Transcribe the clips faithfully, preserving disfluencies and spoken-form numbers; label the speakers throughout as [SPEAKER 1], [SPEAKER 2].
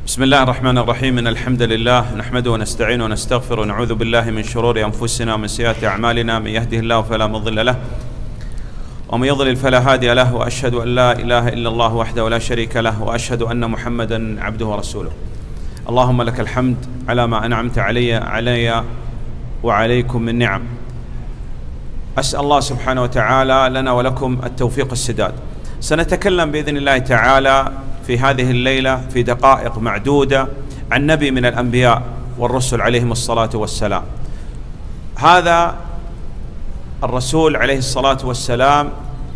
[SPEAKER 1] بسم الله الرحمن الرحيم. إن الحمد لله نحمده ونستعينه ونستغفره ونعوذ بالله من شرور أنفسنا ومن سيئات أعمالنا. من يهده الله فلا مضل له ومن يضلل فلا هادي له، وأشهد أن لا إله إلا الله وحده لا شريك له، وأشهد أن محمدا عبده ورسوله. اللهم لك الحمد على ما أنعمت علي علي وعليكم من نعم. أسأل الله سبحانه وتعالى لنا ولكم التوفيق السداد. سنتكلم بإذن الله تعالى في هذه الليلة في دقائق معدودة عن نبي من الأنبياء والرسل عليهم الصلاة والسلام. هذا الرسول عليه الصلاة والسلام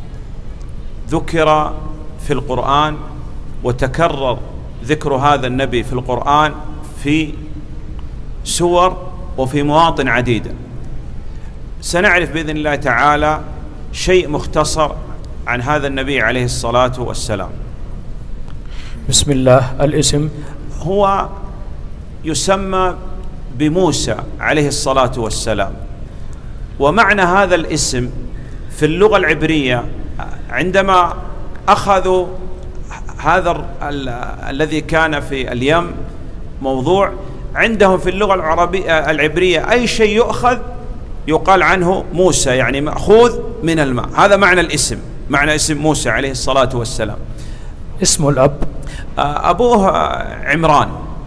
[SPEAKER 1] ذكر في القرآن، وتكرر ذكر هذا النبي في القرآن في سور وفي مواطن عديدة. سنعرف بإذن الله تعالى شيء مختصر عن هذا النبي عليه الصلاة والسلام.
[SPEAKER 2] بسم الله. الاسم
[SPEAKER 1] هو يسمى بموسى عليه الصلاة والسلام، ومعنى هذا الاسم في اللغة العبرية عندما أخذوا هذا الذي كان في اليم موضوع عندهم في اللغة العربية العبرية أي شيء يؤخذ يقال عنه موسى، يعني مأخوذ من الماء. هذا معنى الاسم، معنى اسم موسى عليه الصلاة والسلام.
[SPEAKER 2] اسم الأب
[SPEAKER 1] أبوه عمران،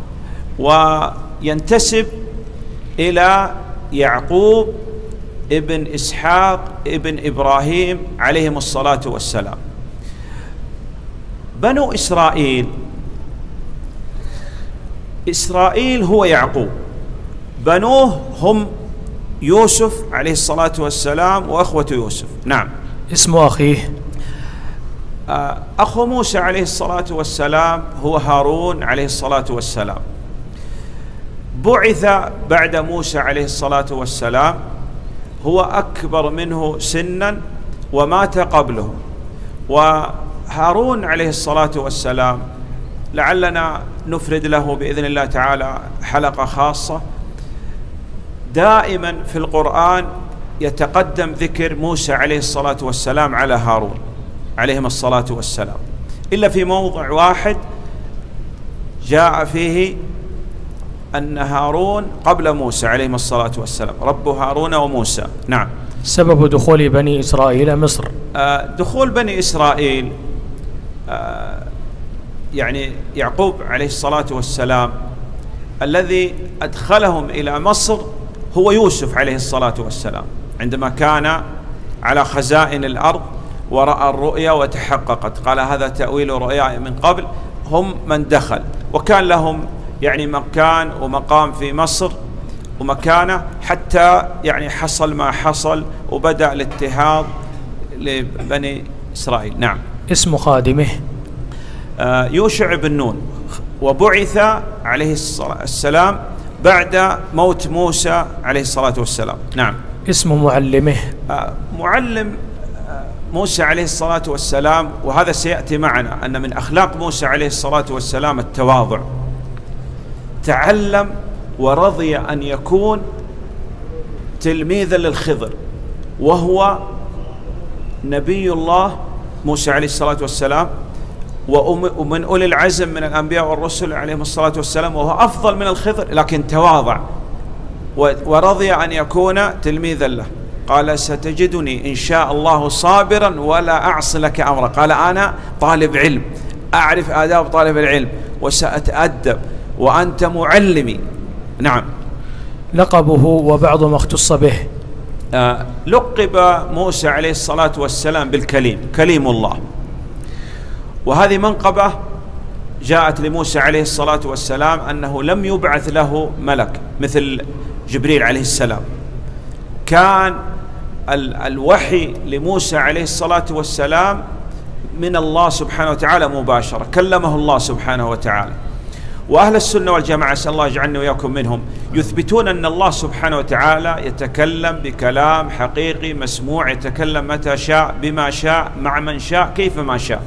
[SPEAKER 1] وينتسب إلى يعقوب ابن إسحاق ابن إبراهيم عليهم الصلاة والسلام. بنو إسرائيل، إسرائيل هو يعقوب، بنوه هم يوسف عليه الصلاة والسلام وأخوة يوسف. نعم.
[SPEAKER 2] اسم أخيه
[SPEAKER 1] أخو موسى عليه الصلاة والسلام هو هارون عليه الصلاة والسلام. بعث بعد موسى عليه الصلاة والسلام، هو أكبر منه سنا ومات قبله. وهارون عليه الصلاة والسلام لعلنا نفرد له بإذن الله تعالى حلقة خاصة. دائما في القرآن يتقدم ذكر موسى عليه الصلاة والسلام على هارون عليهم الصلاة والسلام، إلا في موضع واحد جاء فيه أن هارون قبل موسى عليهم الصلاة والسلام، رب هارون وموسى. نعم.
[SPEAKER 2] سبب دخول بني إسرائيل مصر.
[SPEAKER 1] آه دخول بني إسرائيل آه يعني يعقوب عليه الصلاة والسلام الذي أدخلهم إلى مصر هو يوسف عليه الصلاة والسلام، عندما كان على خزائن الأرض ورأى الرؤيا وتحققت، قال هذا تأويل رؤياي من قبل. هم من دخل، وكان لهم يعني مكان ومقام في مصر ومكانة حتى يعني حصل ما حصل وبدأ الاضطهاد لبني إسرائيل. نعم.
[SPEAKER 2] اسم خادمه
[SPEAKER 1] آه يوشع بن نون، وبعث عليه السلام بعد موت موسى عليه الصلاة والسلام. نعم.
[SPEAKER 2] اسم معلمه
[SPEAKER 1] آه معلم موسى عليه الصلاة والسلام، وهذا سيأتي معنا أن من أخلاق موسى عليه الصلاة والسلام التواضع. تعلم ورضي أن يكون تلميذا للخضر، وهو نبي الله موسى عليه الصلاة والسلام ومن أولي العزم من الأنبياء والرسل عليهم الصلاة والسلام، وهو أفضل من الخضر، لكن تواضع ورضي أن يكون تلميذا له. قال ستجدني إن شاء الله صابرا ولا أعصي لك أمرا. قال أنا طالب علم، أعرف آداب طالب العلم وسأتأدب، وأنت معلمي. نعم.
[SPEAKER 2] لقبه وبعض ما اختص به.
[SPEAKER 1] آه لقب موسى عليه الصلاة والسلام بالكليم، كليم الله، وهذه منقبة جاءت لموسى عليه الصلاة والسلام أنه لم يبعث له ملك مثل جبريل عليه السلام. كان الوحي لموسى عليه الصلاة والسلام من الله سبحانه وتعالى مباشرة، كلمه الله سبحانه وتعالى. وأهل السنة والجماعة، أسأل الله يجعلني وإياكم منهم، يثبتون أن الله سبحانه وتعالى يتكلم بكلام حقيقي مسموع، يتكلم متى شاء بما شاء مع من شاء كيف ما شاء.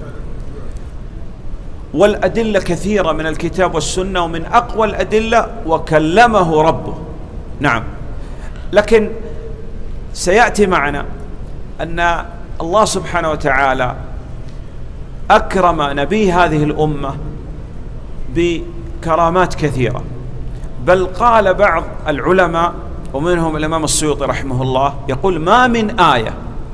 [SPEAKER 1] والأدلة كثيرة من الكتاب والسنة، ومن أقوى الأدلة وكلمه ربه. نعم. لكن سيأتي معنا أن الله سبحانه وتعالى أكرم نبي هذه الأمة كرامات كثيرة، بل قال بعض العلماء ومنهم الإمام السيوطي رحمه الله يقول: ما من آية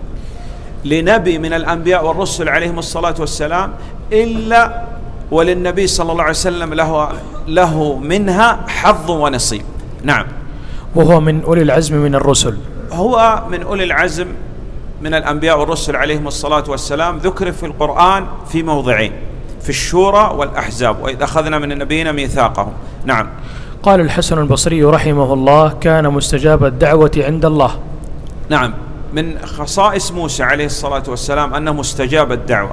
[SPEAKER 1] لنبي من الأنبياء والرسل عليهم الصلاة والسلام إلا وللنبي صلى الله عليه وسلم له, له منها حظ ونصيب. نعم.
[SPEAKER 2] وهو من أولي العزم من الرسل.
[SPEAKER 1] هو من أولي العزم من الأنبياء والرسل عليهم الصلاة والسلام، ذكر في القرآن في موضعين، في الشورى والأحزاب، وإذ أخذنا من النبيين ميثاقهم. نعم.
[SPEAKER 2] قال الحسن البصري رحمه الله: كان مستجاب الدعوة عند الله.
[SPEAKER 1] نعم، من خصائص موسى عليه الصلاة والسلام أنه مستجاب الدعوة،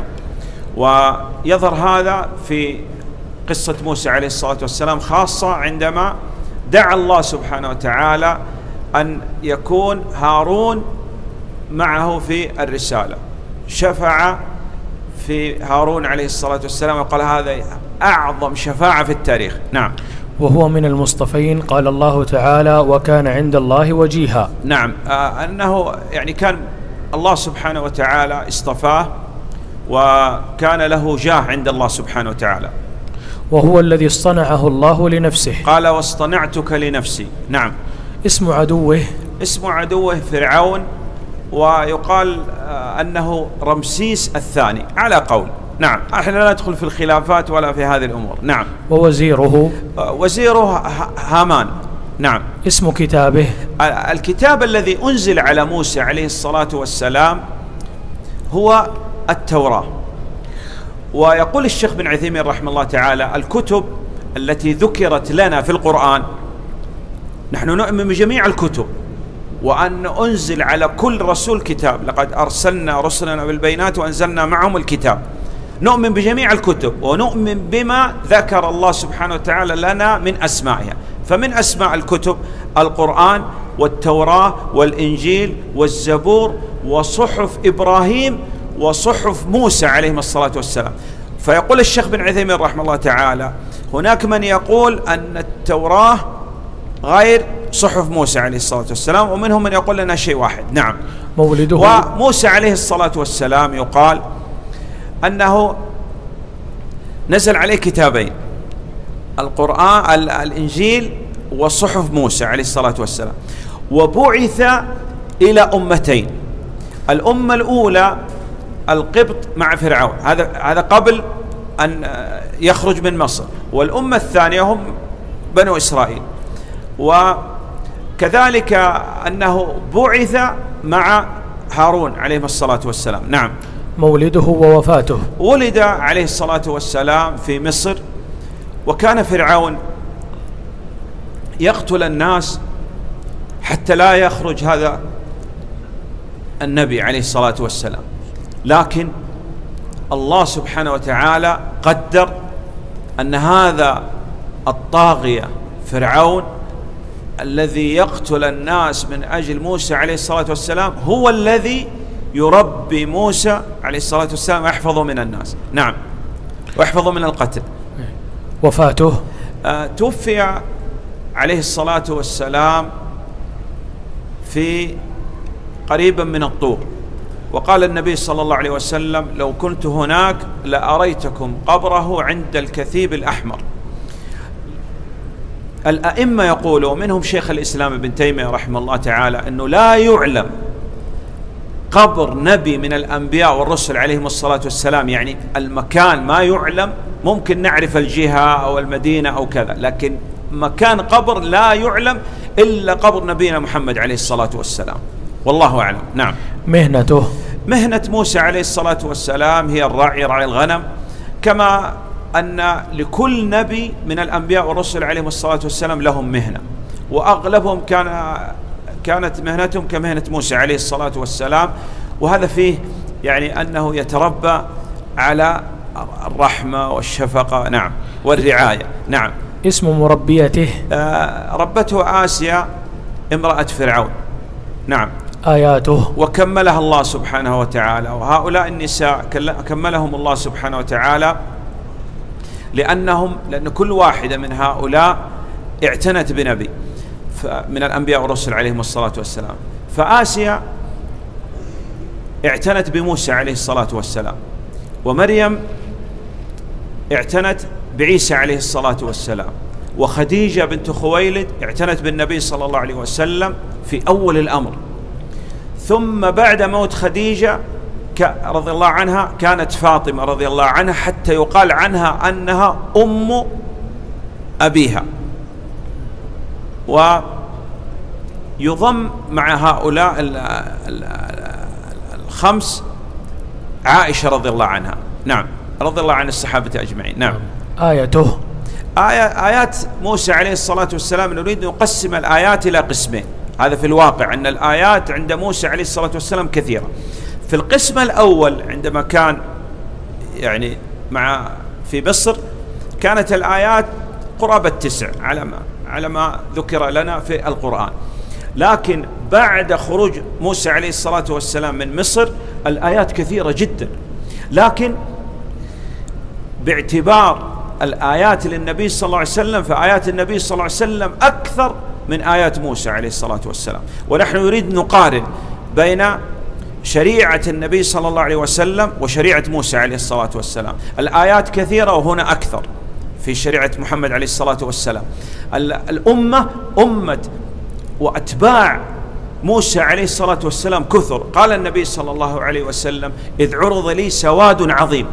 [SPEAKER 1] ويظهر هذا في قصة موسى عليه الصلاة والسلام، خاصة عندما دعا الله سبحانه وتعالى أن يكون هارون معه في الرسالة، شفع في هارون عليه الصلاة والسلام وقال: هذا أعظم شفاعة في التاريخ. نعم.
[SPEAKER 2] وهو من المصطفين، قال الله تعالى: وكان عند الله وجيها.
[SPEAKER 1] نعم، آه أنه يعني كان الله سبحانه وتعالى اصطفاه وكان له جاه عند الله سبحانه وتعالى.
[SPEAKER 2] وهو الذي اصطنعه الله لنفسه،
[SPEAKER 1] قال: واصطنعتك لنفسي. نعم.
[SPEAKER 2] اسم عدوه
[SPEAKER 1] اسم عدوه فرعون، ويقال آه أنه رمسيس الثاني على قول. نعم، احنا لا ندخل في الخلافات ولا في هذه الأمور. نعم.
[SPEAKER 2] ووزيره
[SPEAKER 1] وزيره هامان. نعم.
[SPEAKER 2] اسم كتابه
[SPEAKER 1] الكتاب الذي أنزل على موسى عليه الصلاة والسلام هو التوراة. ويقول الشيخ بن عثيمين رحمه الله تعالى: الكتب التي ذكرت لنا في القرآن، نحن نؤمن بجميع الكتب، وأن أنزل على كل رسول كتاب، لقد أرسلنا رسلنا بالبينات وأنزلنا معهم الكتاب. نؤمن بجميع الكتب ونؤمن بما ذكر الله سبحانه وتعالى لنا من أسمائها. فمن أسماء الكتب القرآن والتوراة والإنجيل والزبور وصحف إبراهيم وصحف موسى عليهم الصلاة والسلام. فيقول الشيخ بن عثيمين رحمه الله تعالى: هناك من يقول أن التوراة غير صحف موسى عليه الصلاة والسلام، ومنهم من يقول لنا شيء واحد. نعم.
[SPEAKER 2] مولده.
[SPEAKER 1] وموسى عليه الصلاة والسلام يقال أنه نزل عليه كتابين، القرآن الإنجيل وصحف موسى عليه الصلاة والسلام، وبعث إلى أمتين. الأمة الأولى القبط مع فرعون، هذا هذا قبل أن يخرج من مصر، والأمة الثانية هم بنو إسرائيل. وكذلك أنه بعث مع هارون عليه الصلاة والسلام. نعم.
[SPEAKER 2] مولده ووفاته.
[SPEAKER 1] ولد عليه الصلاة والسلام في مصر، وكان فرعون يقتل الناس حتى لا يخرج هذا النبي عليه الصلاة والسلام، لكن الله سبحانه وتعالى قدر أن هذا الطاغية فرعون الذي يقتل الناس من أجل موسى عليه الصلاة والسلام هو الذي يربي موسى عليه الصلاة والسلام ويحفظه من الناس. نعم. ويحفظه من القتل.
[SPEAKER 2] وفاته.
[SPEAKER 1] آه توفي عليه الصلاة والسلام في قريبا من الطور، وقال النبي صلى الله عليه وسلم: لو كنت هناك لأريتكم قبره عند الكثيب الأحمر. الأئمة يقولوا، منهم شيخ الإسلام ابن تيمية رحمه الله تعالى، أنه لا يعلم قبر نبي من الأنبياء والرسل عليهم الصلاة والسلام، يعني المكان ما يعلم، ممكن نعرف الجهة أو المدينة أو كذا، لكن مكان قبر لا يعلم إلا قبر نبينا محمد عليه الصلاة والسلام، والله أعلم. نعم.
[SPEAKER 2] مهنته.
[SPEAKER 1] مهنة موسى عليه الصلاة والسلام هي الرعي، رعي الغنم، كما أن لكل نبي من الأنبياء والرسل عليهم الصلاة والسلام لهم مهنة، وأغلبهم كان كانت مهنتهم كمهنة موسى عليه الصلاة والسلام، وهذا فيه يعني أنه يتربى على الرحمة والشفقة. نعم. والرعاية. نعم.
[SPEAKER 2] اسم مربيته.
[SPEAKER 1] آه ربته آسيا امرأة فرعون. نعم.
[SPEAKER 2] آياته.
[SPEAKER 1] وكملها الله سبحانه وتعالى، وهؤلاء النساء كملهم الله سبحانه وتعالى لأنهم لأن كل واحدة من هؤلاء اعتنت بنبي من الأنبياء والرسل عليهم الصلاة والسلام. فآسيا اعتنت بموسى عليه الصلاة والسلام، ومريم اعتنت بعيسى عليه الصلاة والسلام، وخديجة بنت خويلد اعتنت بالنبي صلى الله عليه وسلم في أول الأمر، ثم بعد موت خديجة رضي الله عنها كانت فاطمة رضي الله عنها، حتى يقال عنها أنها أم أبيها. ويضم مع هؤلاء الخمس عائشة رضي الله عنها، نعم، رضي الله عن الصحابة أجمعين. نعم.
[SPEAKER 2] آيته
[SPEAKER 1] آية آيات موسى عليه الصلاة والسلام، نريد أن نقسم الآيات إلى قسمين. هذا في الواقع أن الآيات عند موسى عليه الصلاة والسلام كثيرة. في القسم الأول عندما كان يعني مع في مصر كانت الآيات قرابة تسع على ما على ما ذكر لنا في القرآن، لكن بعد خروج موسى عليه الصلاة والسلام من مصر الآيات كثيرة جدا، لكن باعتبار الآيات للنبي صلى الله عليه وسلم فآيات النبي صلى الله عليه وسلم أكثر من آيات موسى عليه الصلاة والسلام. ونحن نريد نقارن بين شريعة النبي صلى الله عليه وسلم وشريعة موسى عليه الصلاة والسلام. الآيات كثيرة وهنا أكثر في شريعة محمد عليه الصلاة والسلام. الأمة أمة وأتباع موسى عليه الصلاة والسلام كثر. قال النبي صلى الله عليه وسلم: إذ عرض لي سواد عظيم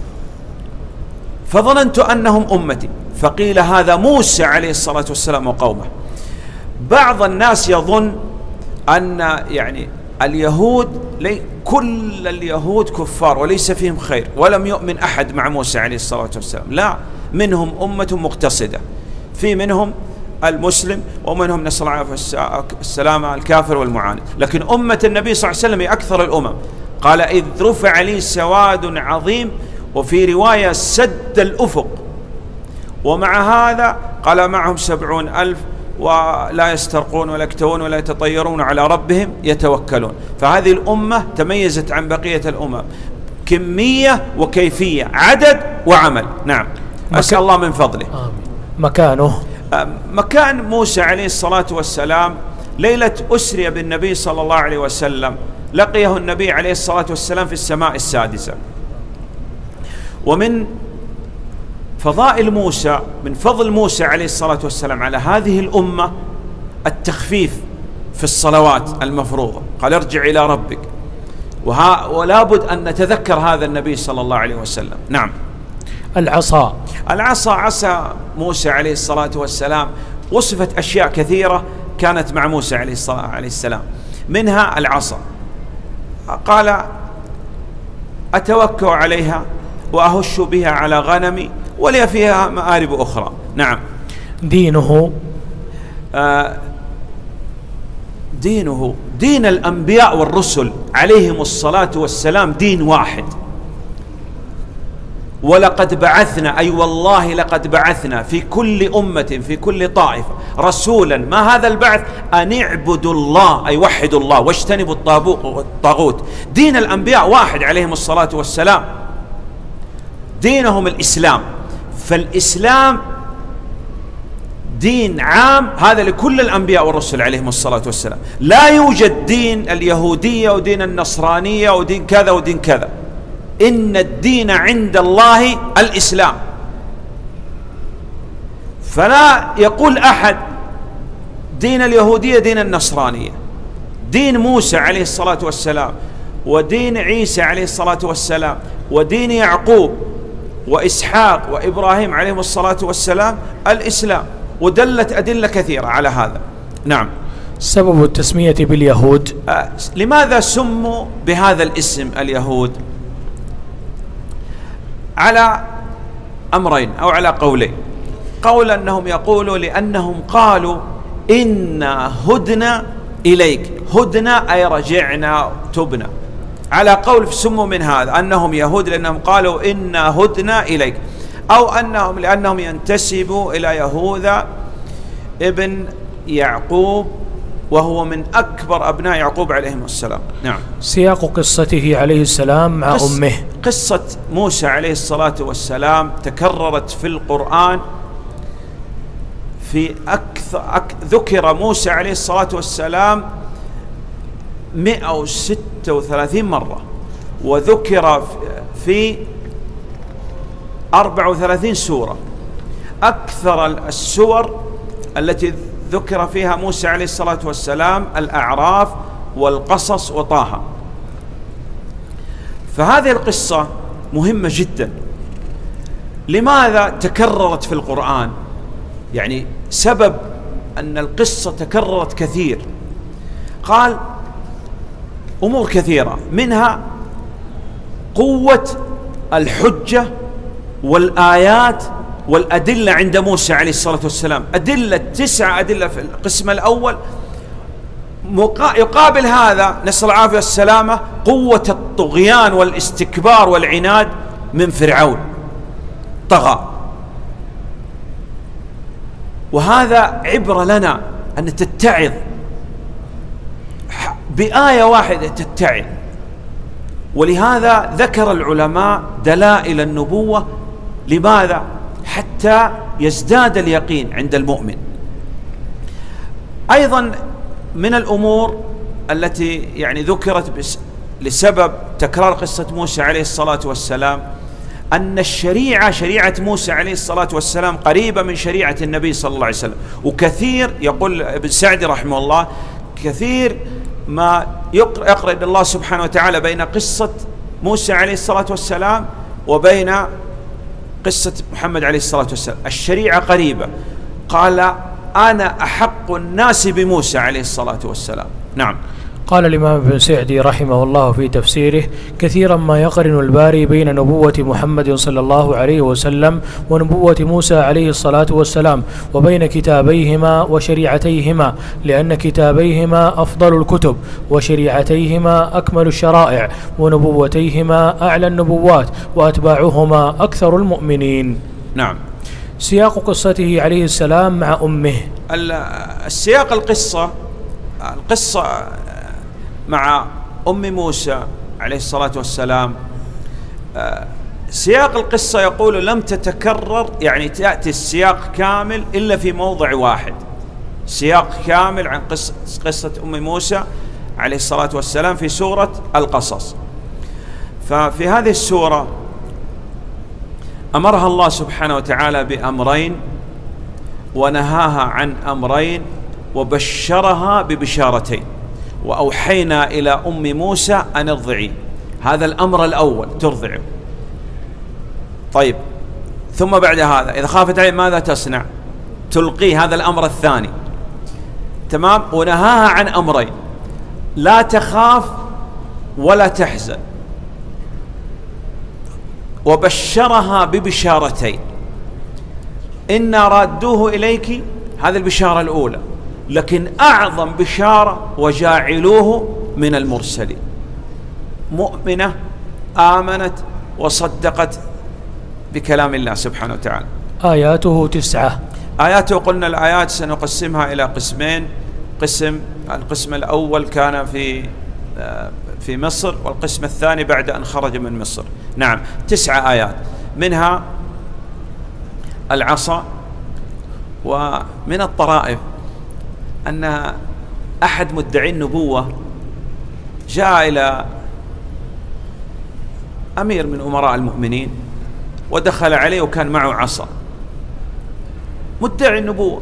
[SPEAKER 1] فظننت أنهم أمتي، فقيل هذا موسى عليه الصلاة والسلام وقومه. بعض الناس يظن أن يعني اليهود لي كل اليهود كفار وليس فيهم خير ولم يؤمن أحد مع موسى عليه الصلاة والسلام، لا، منهم أمة مقتصدة، في منهم المسلم ومنهم نسأل الله السلامة الكافر والمعاند، لكن أمة النبي صلى الله عليه وسلم هي أكثر الأمم. قال: إذ رفع لي سواد عظيم، وفي رواية سد الأفق، ومع هذا قال معهم سبعون ألف ولا يسترقون ولا يكتوون ولا يتطيرون على ربهم يتوكلون. فهذه الأمة تميزت عن بقية الأمم كمية وكيفية، عدد وعمل. نعم. أسأل الله من فضله.
[SPEAKER 2] آمين. مكانه
[SPEAKER 1] مكان موسى عليه الصلاة والسلام ليلة أسري بالنبي صلى الله عليه وسلم لقيه النبي عليه الصلاة والسلام في السماء السادسة. ومن فضائل موسى، من فضل موسى عليه الصلاة والسلام على هذه الأمة التخفيف في الصلوات المفروضة. قال: ارجع إلى ربك. وها ولا بد أن نتذكر هذا النبي صلى الله عليه وسلم. نعم.
[SPEAKER 2] العصا
[SPEAKER 1] العصا عصا موسى عليه الصلاة والسلام وصفت أشياء كثيرة كانت مع موسى عليه الصلاة عليه السلام، منها العصا. قال: أتوكأ عليها وأهش بها على غنمي ولي فيها مآرب أخرى. نعم.
[SPEAKER 2] دينه
[SPEAKER 1] آه دينه دين الأنبياء والرسل عليهم الصلاة والسلام دين واحد. ولقد بعثنا، أي والله لقد بعثنا في كل أمة في كل طائفة رسولا. ما هذا البعث؟ أن اعبدوا الله، أي وحدوا الله واجتنبوا الطاغوت. دين الأنبياء واحد عليهم الصلاة والسلام، دينهم الإسلام. فالإسلام دين عام، هذا لكل الأنبياء والرسل عليهم الصلاة والسلام. لا يوجد دين اليهودية ودين النصرانية ودين كذا ودين كذا. إن الدين عند الله الإسلام. فلا يقول أحد دين اليهودية دين النصرانية. دين موسى عليه الصلاة والسلام ودين عيسى عليه الصلاة والسلام ودين يعقوب وإسحاق وإبراهيم عليهم الصلاة والسلام الإسلام، ودلت أدلة كثيرة على هذا. نعم.
[SPEAKER 2] سبب التسمية باليهود،
[SPEAKER 1] آه لماذا سموا بهذا الاسم اليهود؟ على أمرين أو على قولين. قول أنهم يقولوا لأنهم قالوا إنا هدنا إليك، هدنا أي رجعنا تبنا. على قول سموا من هذا أنهم يهود لأنهم قالوا إنا هدنا إليك، أو أنهم لأنهم ينتسبوا إلى يهوذا ابن يعقوب وهو من أكبر أبناء يعقوب عليهم السلام. نعم.
[SPEAKER 2] سياق قصته عليه السلام مع
[SPEAKER 1] قص
[SPEAKER 2] أمه.
[SPEAKER 1] قصة موسى عليه الصلاة والسلام تكررت في القرآن في أكثر أك ذكر موسى عليه الصلاة والسلام مئة وستة وثلاثين مرة، وذكر في أربع وثلاثين سورة، أكثر السور التي ذكر فيها موسى عليه الصلاة والسلام الأعراف والقصص وطه. فهذه القصة مهمة جدا. لماذا تكررت في القرآن؟ يعني سبب أن القصة تكررت كثير، قال أمور كثيرة، منها قوة الحجة والآيات والأدلة عند موسى عليه الصلاة والسلام. أدلة تسعة أدلة في القسم الأول، يقابل هذا نسأل العافية والسلامة قوة الطغيان والاستكبار والعناد من فرعون، طغى. وهذا عبرة لنا أن تتعظ بآية واحدة، تتعظ. ولهذا ذكر العلماء دلائل النبوة. لماذا؟ حتى يزداد اليقين عند المؤمن. أيضا من الأمور التي يعني ذكرت لسبب تكرار قصة موسى عليه الصلاة والسلام أن الشريعة شريعة موسى عليه الصلاة والسلام قريبة من شريعة النبي صلى الله عليه وسلم. وكثير يقول ابن سعدي رحمه الله كثير ما يقرن الله سبحانه وتعالى بين قصة موسى عليه الصلاة والسلام وبين قصة محمد عليه الصلاة والسلام. الشريعة قريبة. قال أنا أحق الناس بموسى عليه الصلاة والسلام. نعم.
[SPEAKER 2] قال الإمام ابن سعدي رحمه الله في تفسيره: كثيرا ما يقرن الباري بين نبوة محمد صلى الله عليه وسلم ونبوة موسى عليه الصلاة والسلام، وبين كتابيهما وشريعتيهما، لأن كتابيهما أفضل الكتب، وشريعتيهما أكمل الشرائع، ونبوتيهما أعلى النبوات، وأتباعهما أكثر المؤمنين.
[SPEAKER 1] نعم.
[SPEAKER 2] سياق قصته عليه السلام مع أمه.
[SPEAKER 1] السياق القصة القصة مع أم موسى عليه الصلاة والسلام، سياق القصة يقول لم تتكرر، يعني تأتي السياق كامل إلا في موضع واحد، سياق كامل عن قصة, قصة أم موسى عليه الصلاة والسلام في سورة القصص. ففي هذه السورة أمرها الله سبحانه وتعالى بأمرين ونهاها عن أمرين وبشرها ببشارتين. وأوحينا إلى أم موسى أن ارضعي، هذا الأمر الأول ترضعه. طيب، ثم بعد هذا إذا خافت عليه ماذا تصنع؟ تلقي، هذا الأمر الثاني. تمام. ونهاها عن أمرين: لا تخاف ولا تحزن، وبشرها ببشارتين: إنا رادوه إليك، هذه البشارة الأولى، لكن أعظم بشارة وجاعلوه من المرسلين. مؤمنة آمنت وصدقت بكلام الله سبحانه وتعالى.
[SPEAKER 2] آياته تسعة.
[SPEAKER 1] آياته قلنا الآيات سنقسمها إلى قسمين. قسم القسم الأول كان في في مصر، والقسم الثاني بعد أن خرج من مصر. نعم، تسعة آيات، منها العصا. ومن الطرائف أن أحد مدعي النبوة جاء إلى أمير من أمراء المؤمنين ودخل عليه وكان معه عصا، مدعي النبوة،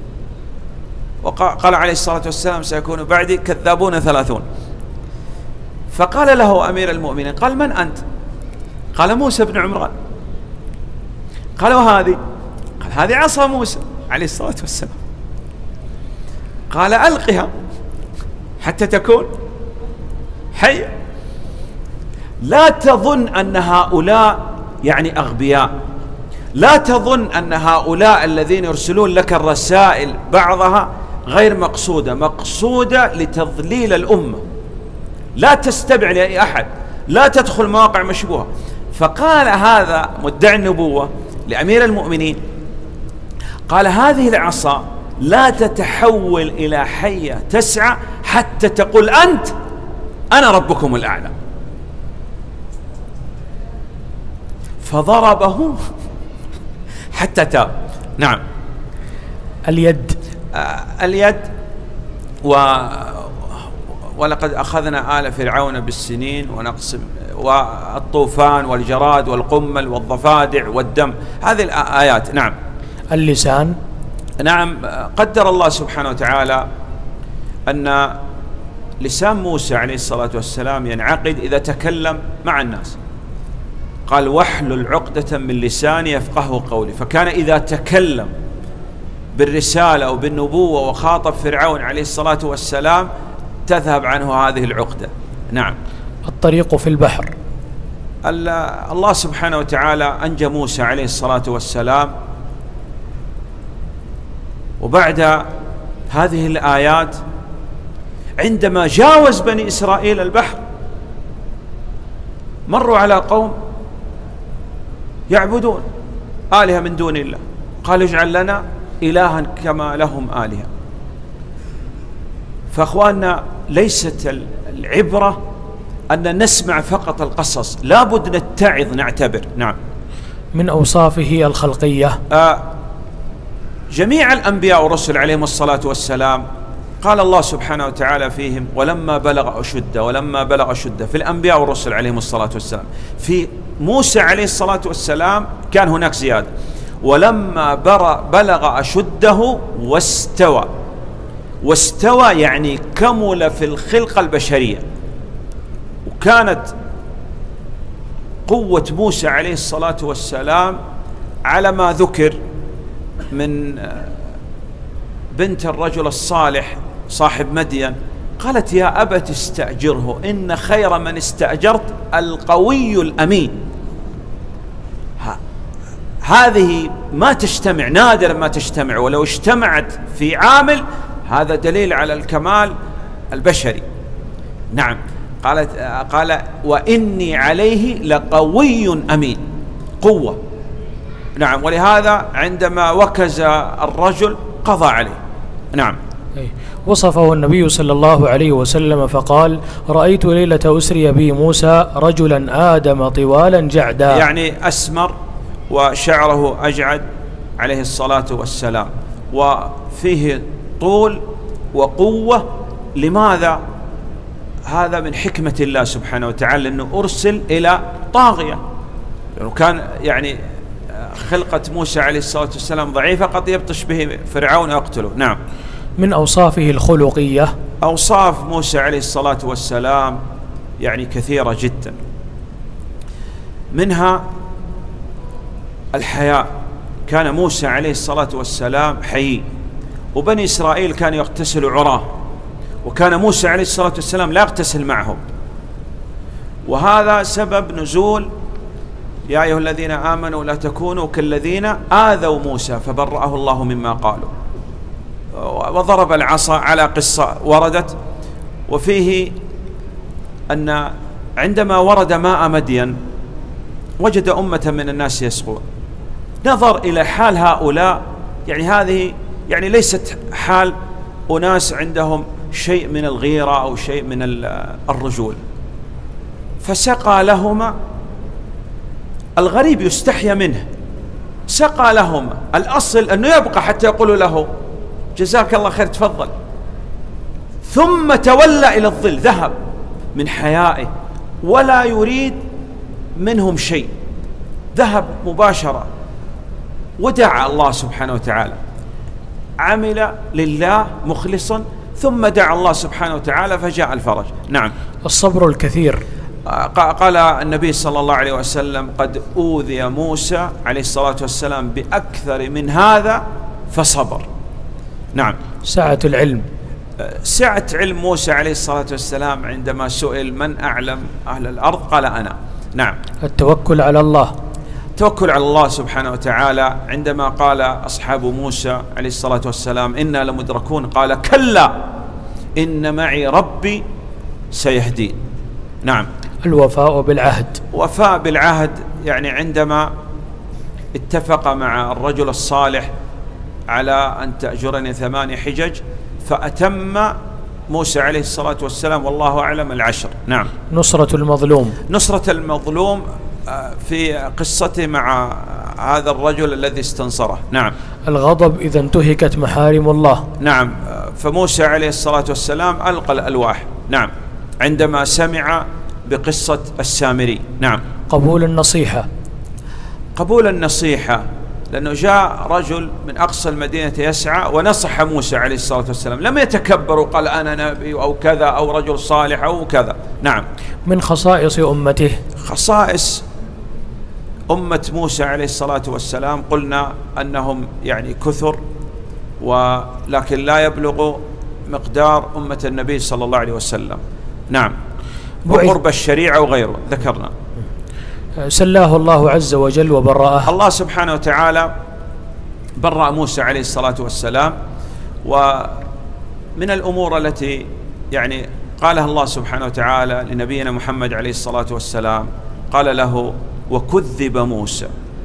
[SPEAKER 1] وقال عليه الصلاة والسلام: سيكون بعدي كذابون ثلاثون. فقال له أمير المؤمنين، قال: من أنت؟ قال: موسى بن عمران. قال: وهذه؟ قال: هذه عصا موسى عليه الصلاة والسلام. قال: ألقها حتى تكون حية. لا تظن أن هؤلاء يعني أغبياء، لا تظن أن هؤلاء الذين يرسلون لك الرسائل بعضها غير مقصودة، مقصودة لتضليل الأمة. لا تستبع لأي أحد، لا تدخل مواقع مشبوهة. فقال هذا مدعي النبوة لأمير المؤمنين، قال: هذه العصا لا تتحول إلى حية تسعى حتى تقول أنت أنا ربكم الأعلى. فضربه حتى تاب. نعم.
[SPEAKER 2] اليد.
[SPEAKER 1] آه اليد. و ولقد أخذنا آل فرعون بالسنين ونقص، والطوفان والجراد والقمل والضفادع والدم، هذه الآيات. نعم.
[SPEAKER 2] اللسان.
[SPEAKER 1] نعم، قدر الله سبحانه وتعالى أن لسان موسى عليه الصلاة والسلام ينعقد إذا تكلم مع الناس، قال واحلل عقدة من لساني يفقهه قولي، فكان إذا تكلم بالرسالة أو بالنبوة وخاطب فرعون عليه الصلاة والسلام تذهب عنه هذه العقدة. نعم.
[SPEAKER 2] الطريق في البحر.
[SPEAKER 1] الله سبحانه وتعالى أنجى موسى عليه الصلاة والسلام، وبعد هذه الآيات عندما جاوز بني إسرائيل البحر مروا على قوم يعبدون آلهة من دون الله، قال اجعل لنا إلها كما لهم آلهة. فأخواننا ليست العبرة أن نسمع فقط القصص، لابد نتعظ نعتبر. نعم.
[SPEAKER 2] من أوصافه الخلقية.
[SPEAKER 1] آه جميع الأنبياء والرسل عليهم الصلاة والسلام قال الله سبحانه وتعالى فيهم ولما بلغ أشده، ولما بلغ أشده في الأنبياء والرسل عليهم الصلاة والسلام. في موسى عليه الصلاة والسلام كان هناك زيادة، ولما بلغ أشده واستوى. واستوى يعني كمل في الخلقة البشرية. وكانت قوة موسى عليه الصلاة والسلام على ما ذكر من بنت الرجل الصالح صاحب مدين، قالت يا أبت استأجره إن خير من استأجرت القوي الأمين. هذه ما تجتمع، نادر ما تجتمع، ولو اجتمعت في عامل هذا دليل على الكمال البشري. نعم. قالت قال وإني عليه لقوي أمين، قوة. نعم. ولهذا عندما وكز الرجل قضى عليه. نعم.
[SPEAKER 2] وصفه النبي صلى الله عليه وسلم فقال رأيت ليلة أسري بي موسى رجلا آدم طوالا جعدا،
[SPEAKER 1] يعني أسمر وشعره أجعد عليه الصلاة والسلام، وفيه طول وقوة. لماذا؟ هذا من حكمة الله سبحانه وتعالى أنه أرسل إلى طاغية، لأنه كان يعني خلقة موسى عليه الصلاة والسلام ضعيفة قد يبطش به فرعون ويقتله. نعم.
[SPEAKER 2] من أوصافه الخلقية.
[SPEAKER 1] أوصاف موسى عليه الصلاة والسلام يعني كثيرة جدا، منها الحياء. كان موسى عليه الصلاة والسلام حيي، وبني إسرائيل كانوا يغتسلوا عراه، وكان موسى عليه الصلاة والسلام لا يغتسل معهم، وهذا سبب نزول يا أيها الذين آمنوا لا تكونوا كالذين آذوا موسى فبرأه الله مما قالوا. وضرب العصا على قصة وردت، وفيه أن عندما ورد ماء مدين وجد أمة من الناس يسقون، نظر إلى حال هؤلاء، يعني هذه يعني ليست حال أناس عندهم شيء من الغيرة أو شيء من الرجول، فسقى لهما. الغريب يستحيا منه، سقى لهما، الأصل أنه يبقى حتى يقولوا له جزاك الله خير تفضل، ثم تولى إلى الظل، ذهب من حيائه ولا يريد منهم شيء، ذهب مباشرة ودعا الله سبحانه وتعالى، عمل لله مخلصا، ثم دعا الله سبحانه وتعالى فجاء الفرج. نعم.
[SPEAKER 2] الصبر الكثير.
[SPEAKER 1] قال النبي صلى الله عليه وسلم قد أوذي موسى عليه الصلاة والسلام بأكثر من هذا فصبر. نعم.
[SPEAKER 2] سعة العلم.
[SPEAKER 1] سعة علم موسى عليه الصلاة والسلام عندما سئل من أعلم أهل الأرض قال أنا. نعم.
[SPEAKER 2] التوكل على الله.
[SPEAKER 1] التوكل على الله سبحانه وتعالى عندما قال أصحاب موسى عليه الصلاة والسلام إنا لمدركون قال كلا إن معي ربي سيهدين. نعم.
[SPEAKER 2] الوفاء بالعهد.
[SPEAKER 1] وفاء بالعهد يعني عندما اتفق مع الرجل الصالح على أن تأجرني ثماني حجج فأتم موسى عليه الصلاة والسلام والله أعلم العشر. نعم.
[SPEAKER 2] نصرة المظلوم.
[SPEAKER 1] نصرة المظلوم في قصته مع هذا الرجل الذي استنصره. نعم.
[SPEAKER 2] الغضب إذا انتهكت محارم الله.
[SPEAKER 1] نعم. فموسى عليه الصلاة والسلام ألقى الألواح. نعم. عندما سمع بقصة السامري. نعم.
[SPEAKER 2] قبول النصيحة.
[SPEAKER 1] قبول النصيحة لأنه جاء رجل من أقصى المدينة يسعى ونصح موسى عليه الصلاة والسلام، لم يتكبر وقال أنا نبي أو كذا أو رجل صالح أو كذا. نعم.
[SPEAKER 2] من خصائص أمته.
[SPEAKER 1] خصائص أمة موسى عليه الصلاة والسلام قلنا أنهم يعني كثر، ولكن لا يبلغ مقدار أمة النبي صلى الله عليه وسلم. نعم. وقرب الشريعة وغيره ذكرنا.
[SPEAKER 2] سلاه الله عز وجل وبرأه.
[SPEAKER 1] الله سبحانه وتعالى برأ موسى عليه الصلاة والسلام، ومن الأمور التي يعني قالها الله سبحانه وتعالى لنبينا محمد عليه الصلاة والسلام، قال له وكذب موسى.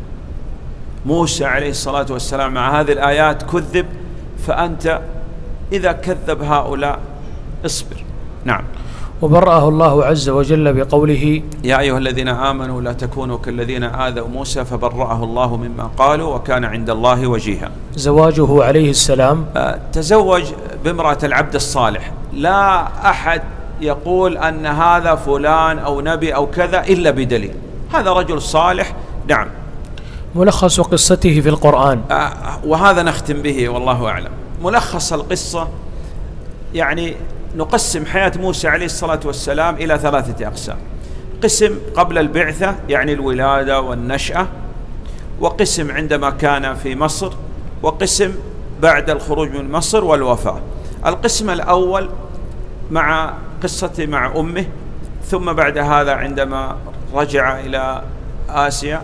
[SPEAKER 1] موسى عليه الصلاة والسلام مع هذه الآيات كذب، فأنت إذا كذب هؤلاء اصبر. نعم.
[SPEAKER 2] وبرأه الله عز وجل بقوله
[SPEAKER 1] يا أيها الذين آمنوا لا تكونوا كالذين آذوا موسى فبرأه الله مما قالوا وكان عند الله وجيها.
[SPEAKER 2] زواجه عليه السلام
[SPEAKER 1] تزوج بامرأة العبد الصالح، لا أحد يقول أن هذا فلان أو نبي أو كذا إلا بدليل، هذا رجل صالح. نعم.
[SPEAKER 2] ملخص قصته في القرآن،
[SPEAKER 1] آه وهذا نختم به والله أعلم. ملخص القصة يعني نقسم حياة موسى عليه الصلاة والسلام إلى ثلاثة أقسام: قسم قبل البعثة يعني الولادة والنشأة، وقسم عندما كان في مصر، وقسم بعد الخروج من مصر والوفاة. القسم الأول مع قصته مع أمه، ثم بعد هذا عندما رجع إلى آسيا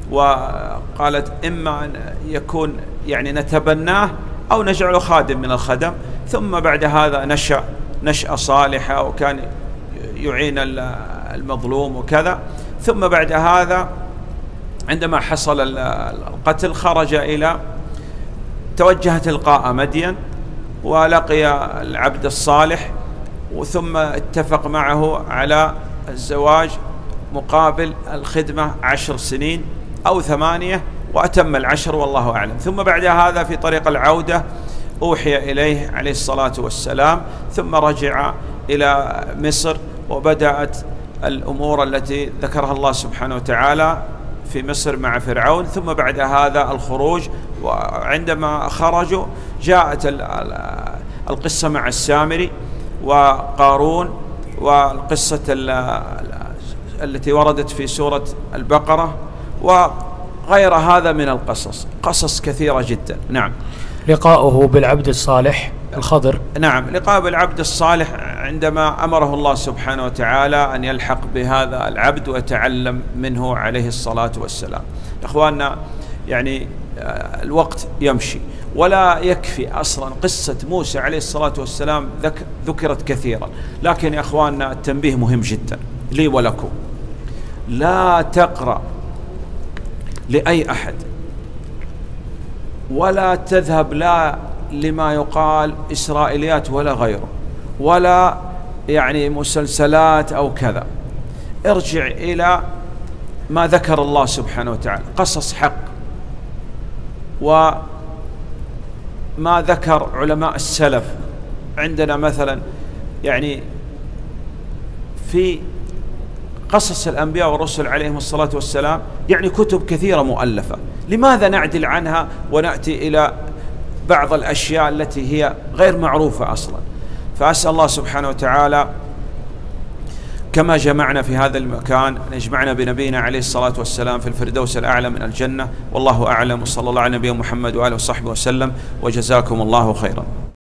[SPEAKER 1] وقالت إما أن يكون يعني نتبناه أو نجعله خادم من الخدم، ثم بعد هذا نشأ نشأة صالحة وكان يعين المظلوم وكذا. ثم بعد هذا عندما حصل القتل خرج إلى توجه تلقاء مدين ولقي العبد الصالح، وثم اتفق معه على الزواج مقابل الخدمة عشر سنين أو ثمانية، وأتم العشر والله أعلم. ثم بعد هذا في طريق العودة أوحي إليه عليه الصلاة والسلام، ثم رجع إلى مصر وبدأت الأمور التي ذكرها الله سبحانه وتعالى في مصر مع فرعون. ثم بعد هذا الخروج، وعندما خرجوا جاءت القصة مع السامري وقارون، والقصة التي وردت في سورة البقرة، وغير هذا من القصص، قصص كثيرة جدا. نعم.
[SPEAKER 2] لقاؤه بالعبد الصالح الخضر.
[SPEAKER 1] نعم. لقاء بالعبد الصالح عندما أمره الله سبحانه وتعالى أن يلحق بهذا العبد ويتعلم منه عليه الصلاة والسلام. إخواننا يعني الوقت يمشي ولا يكفي أصلا. قصة موسى عليه الصلاة والسلام ذكرت كثيرا، لكن يا إخواننا التنبيه مهم جدا لي ولكم: لا تقرأ لأي أحد ولا تذهب لا لما يقال إسرائيليات ولا غيره ولا يعني مسلسلات أو كذا. ارجع إلى ما ذكر الله سبحانه وتعالى، قصص حق، وما ذكر علماء السلف. عندنا مثلا يعني في قصص الأنبياء والرسل عليهم الصلاة والسلام يعني كتب كثيرة مؤلفة، لماذا نعدل عنها ونأتي إلى بعض الأشياء التي هي غير معروفة أصلا؟ فأسأل الله سبحانه وتعالى كما جمعنا في هذا المكان أن يجمعنا بنبينا عليه الصلاة والسلام في الفردوس الأعلى من الجنة. والله أعلم، وصلى الله على نبينا محمد وآله وصحبه وسلم، وجزاكم الله خيرا.